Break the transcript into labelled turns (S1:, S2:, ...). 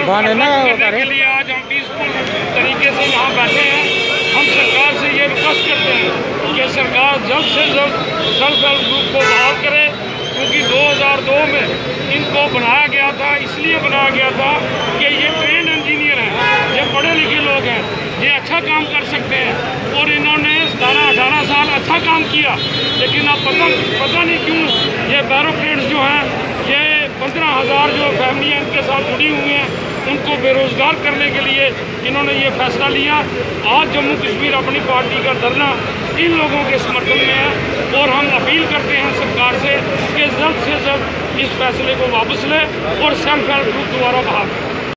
S1: करने के लिए आज हम पीसफुल तरीके से यहाँ बैठे हैं। हम सरकार से ये रिक्वेस्ट करते हैं कि सरकार जल्द से जल्द सेल्फ हेल्प ग्रुप को बहाल करे, क्योंकि 2002 में इनको बनाया गया था, इसलिए बनाया गया था कि ये ट्रेन इंजीनियर हैं, ये पढ़े लिखे लोग हैं, ये अच्छा काम कर सकते हैं। और इन्होंने 17-18 साल अच्छा काम किया, लेकिन अब पता नहीं क्यों ये ब्यूरोक्रेट्स जो हैं, ये 15,000 जो फैमिलियाँ इनके साथ जुड़ी हुई हैं, उनको बेरोज़गार करने के लिए इन्होंने ये फैसला लिया। आज जम्मू कश्मीर अपनी पार्टी का धरना इन लोगों के समर्थन में है और हम अपील करते हैं सरकार से कि जल्द इस फैसले को वापस ले और सेल्फ हेल्प ग्रुप दोबारा बहाल करें।